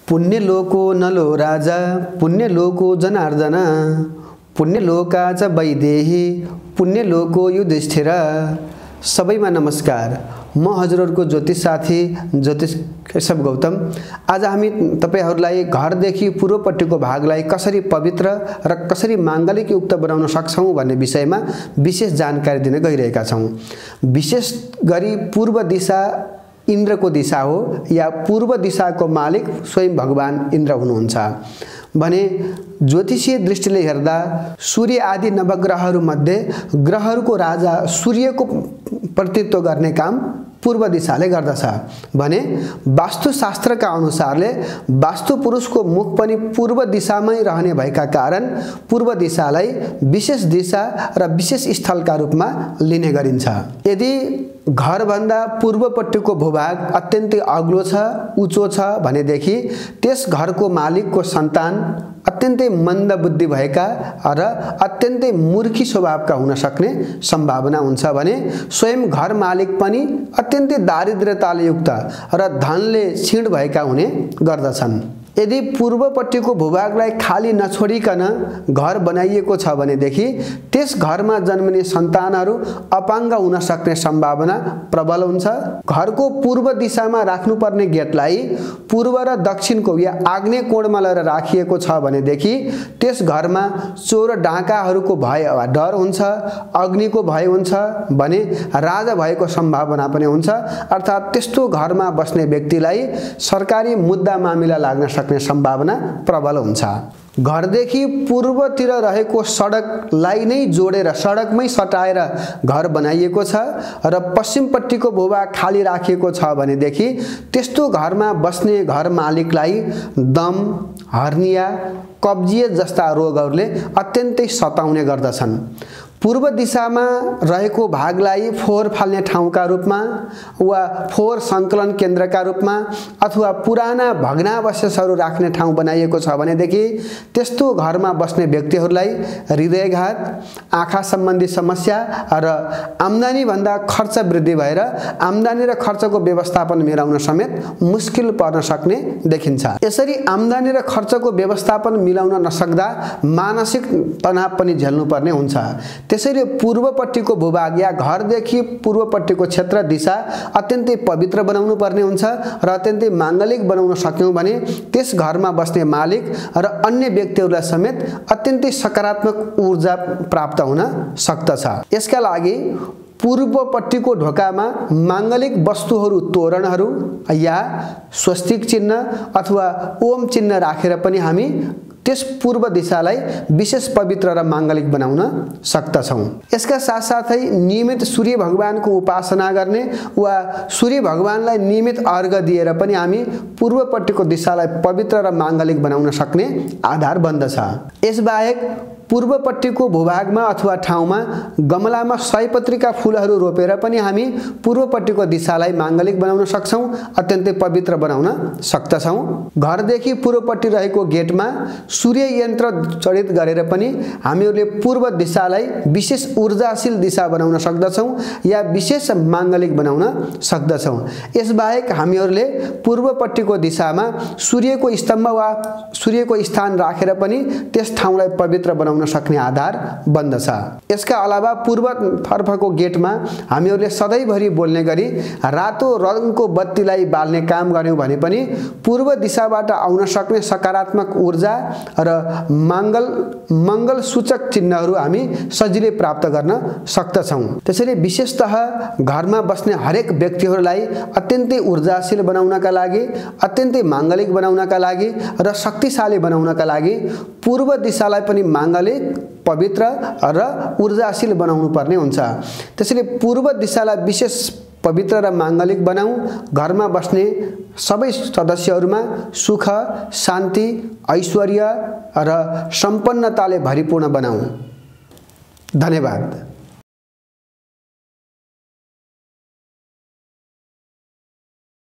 पुण्यलोको नलो राजा पुण्यलोको जनार्दन पुण्यलोकाच वैदेही पुण्यलोको युधिष्ठिर। सबैमा नमस्कार। म हजुरहरुको ज्योतिष साथी ज्योतिष केशव गौतम। आज हामी तपाईहरुलाई घरदेखि पूर्वपट्टिको भागलाई कसरी पवित्र र कसरी मांगलिक युक्त बनाउन सक्छौं भन्ने विषयमा विशेष जानकारी दिन गइरहेका छौं। विशेष गरी पूर्व दिशा इन्द्रको दिशा हो या पूर्व दिशाको मालिक स्वयं भगवान इन्द्र हुनुहुन्छ भने ज्योतिषीय दृष्टिले हेर्दा सूर्य आदि नवग्रहहरु मध्ये ग्रहहरुको राजा सूर्यको प्रतिनिधित्व गर्ने काम पूर्व दिशाले गर्दछ भने वास्तुशास्त्रका अनुसारले वास्तु पुरुषको मुख पनि पूर्व दिशामै रहने भएका कारण पूर्व दिशालाई विशेष दिशा र विशेष स्थलका रूपमा लिने गरिन्छ। यदि घर भन्दा पूर्वपट्टिको भूभाग अत्यन्तै अग्लो छ उच्चो छ भनेदेखि त्यस घरको मालिकको सन्तान अत्यन्तै मन्द बुद्धि भएका र अत्यन्तै मूर्खी स्वभावका हुन सक्ने सम्भावना हुन्छ भने स्वयं घर मालिक पनि अत्यन्तै दारिद्र्यताले युक्त र धनले क्षीण भएका हुने गर्दछन्। यदि पूर्वपट्टिको भूभागलाई खाली नछोडिकन घर बनाइएको छ भनेदेखि त्यस घरमा जन्मने सन्तानहरू अपाङ्ग हुन सक्ने सम्भावना प्रबल हुन्छ। घरको पूर्व दिशामा राख्नुपर्ने गेटलाई पूर्व र दक्षिणको या आग्नेय कोणमा लगेर राखिएको छ भनेदेखि त्यस घरमा चोर डाँकाहरूको भय वा डर हुन्छ, अग्निको भय हुन्छ भने राजा भएको सम्भावना पनि हुन्छ। अर्थात् त्यस्तो घरमा बस्ने व्यक्तिलाई सरकारी मुद्दा मामिला लाग्न सक्ने सम्भावना प्रबल हुन्छ। घरदेखि पूर्वतिर रहेको सडकलाई नै जोडेर सडकमै सटाएर घर बनाइएको छ र पश्चिमपट्टिको भूभाग खाली राखिएको छ भनेदेखि त्यस्तो घरमा बस्ने घर मालिकलाई दम, हर्निया, कब्जियत जस्ता रोगहरूले अत्यन्तै सताउने गर्दछन्। पूर्व दिशामा रहेको भागलाई फोहोर फाल्ने ठाउँका रूपमा वा फोहोर संकलन केन्द्रका रूपमा अथवा पुराना भग्नावशेषहरू राख्ने ठाउँ बनाइएको छ भनेदेखि त्यस्तो घरमा बस्ने व्यक्तिहरूलाई हृदयघात, आँखा सम्बन्धी समस्या र आम्दानी भन्दा खर्च वृद्धि भएर आम्दानी र खर्चको व्यवस्थापन मिलाउन समेत मुस्किल पर्न सक्ने देखिन्छ। यसरी आम्दानी र खर्चको व्यवस्थापन मिलाउन नसक्दा मानसिक तनाव पनि झेल्नु पर्ने हुन्छ। त्यसैले पूर्वपट्टिको भूभाग या घरदेखि पूर्वपट्टिको क्षेत्र दिशा अत्यन्तै पवित्र बनाउनु पर्ने हुन्छ र अत्यन्तै मांगलिक बनाउन सक्यौं भने त्यस घरमा बस्ने मालिक र अन्य व्यक्तिहरूलाई समेत अत्यन्तै सकारात्मक ऊर्जा प्राप्त हुन सक्दछ। यसका लागि पूर्वपट्टिको ढोकामा मांगलिक वस्तुहरू, तोरणहरू या स्वस्तिक चिन्ह अथवा ओम चिन्ह राखेर पनि हामी त्यस पूर्व दिशालाई विशेष पवित्र र मांगलिक बनाउन सक्दछौं। यसका साथसाथै नियमित सूर्य भगवानको उपासना गर्ने वा सूर्य भगवानलाई नियमित अर्घ दिएर पनि हामी पूर्वपट्टिको दिशालाई पवित्र र मांगलिक बनाउन सक्ने आधार बन्दछ। यसबाहेक पूर्वपट्टिको भूभागमा अथवा ठाउँमा गमलामा सयपत्रीका फूलहरू रोपेर पनि हामी पूर्वपट्टिको दिशालाई मांगलिक बनाउन सक्छौं, अत्यन्तै पवित्र बनाउन सक्दछौं। घरदेखि पूर्वपट्टि रहेको गेटमा सूर्य यन्त्र जडित गरेर पनि हामीहरूले पूर्व दिशालाई विशेष ऊर्जाशील दिशा बनाउन सक्दछौं या विशेष मांगलिक बनाउन सक्दछौं। यसबाहेक हामीहरूले पूर्वपट्टिको दिशामा सूर्यको स्तम्भ वा सूर्यको स्थान राखेर पनि त्यस ठाउँलाई पवित्र बनाउन सक्ने आधार बन्दछ। यसका अलावा पूर्वतर्फको गेटमा हामीहरूले सधैँभरि बोल्ने गरी रातो रङको बत्तीलाई बाल्ने काम गर्यौं भने पनि पूर्व दिशाबाट आउन सक्ने सकारात्मक ऊर्जा र मंगल सूचक चिन्हहरू हामी सजिलै प्राप्त गर्न सक्दछौं। त्यसैले विशेषतः घरमा बस्ने हरेक व्यक्तिहरूलाई अत्यन्तै ऊर्जाशील बनाउनका लागि, अत्यन्तै मांगलिक बनाउनका लागि र शक्तिशाली बनाउनका लागि पूर्व दिशालाई पनि मांगलिक, पवित्र र ऊर्जाशील बनाउनु पर्ने हुन्छ। त्यसैले पूर्व दिशालाई विशेष पवित्र र मांगलिक बनाऊ। घरमा बस्ने सबै सदस्यहरूमा सुख, शान्ति, ऐश्वर्य र सम्पन्नताले भरिपूर्ण बनाऊ। धन्यवाद।